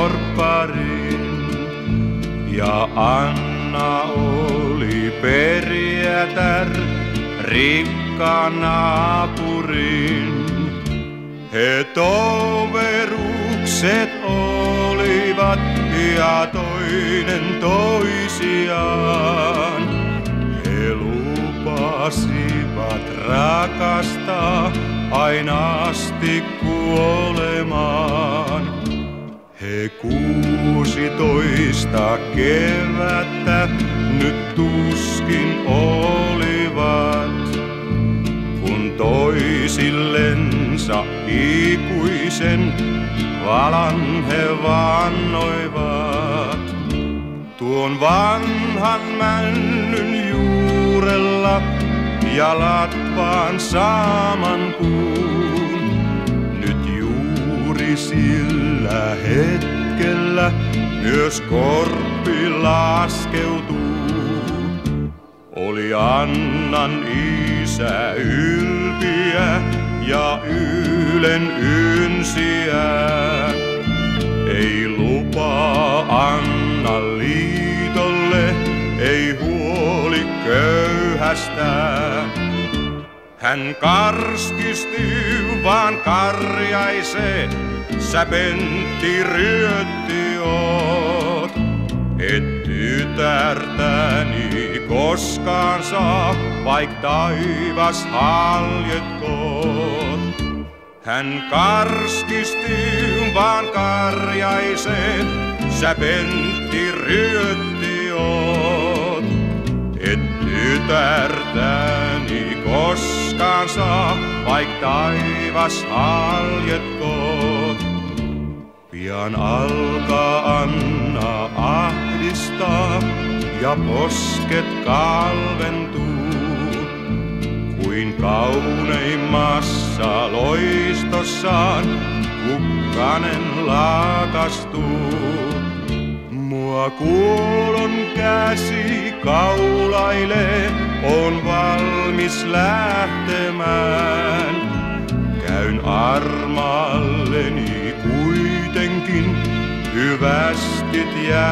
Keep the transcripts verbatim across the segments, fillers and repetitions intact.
torpparin. Ja Anna oli periätär rikkaan naapurin. He toverukset olivat ja toinen toisiaan. He lupasivat rakastaa aina asti kuolemaan. He kuusitoista kevättä nyt tuskin olivat, kun toisillensa ikuisen valan he vannoivat. Tuon vanhan männyn juurella jalat vaan saaman puun. Nyt juuri sillä hetkellä myös korppi laskeutuu. Oli Annan isä ylpiä ja Ylen ynsiä. Ei lupaa Anna liitolle, ei huoli köyhästä. Hän karskisti vaan karjaisee, sä Pentti ryötti oot. Et tytärtäni koskaan saa, vaik taivas haljetkoot. Hän karskisti vaan karjaisee, sä Pentti ryötti oot. Et tytärtäni koskaan saa, vaik taivas haljetkoot. Pian alkaa Anna ahdistaa ja posket kalventuu. Kuin kauneimmassa loistossaan kukkanen laakastuu. Mua kuolon käsi kaulailee, on valmis lähtemään. Käyn armalleni kuitenkin hyvästit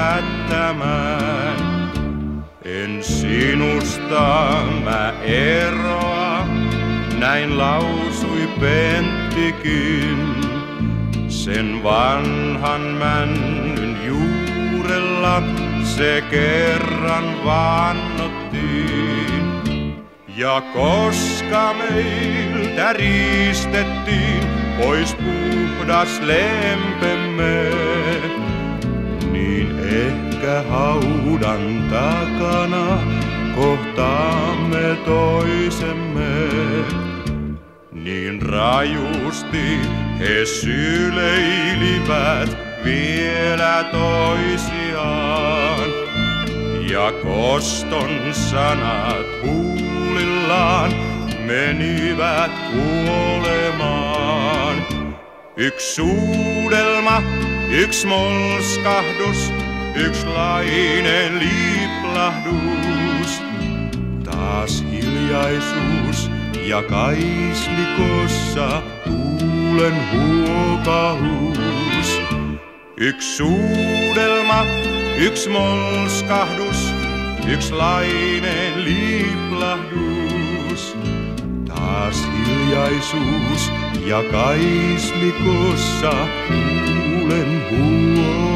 jättämään. En sinusta mä eroa, näin lausui Penttikin. Sen vanhan männyn juurella se kerran vannottiin. Ja koska meiltä riistettiin pois puhdas lempemme, niin ehkä haudan takana kohtaamme toisemme. Niin rajusti he syleilivät vielä toisiaan. Ja koston sanat huulillaan menivät kuolemaan. Yks suudelma, yks molskahdus, yks lainen liiplahdus. Taas hiljaisuus ja kaislikossa tuulen huokahus. Yks suudelma, yks molskahdus, yks lainen liiplahdus. Taas hiljaisuus ja kaislikossa tuulen huokahus.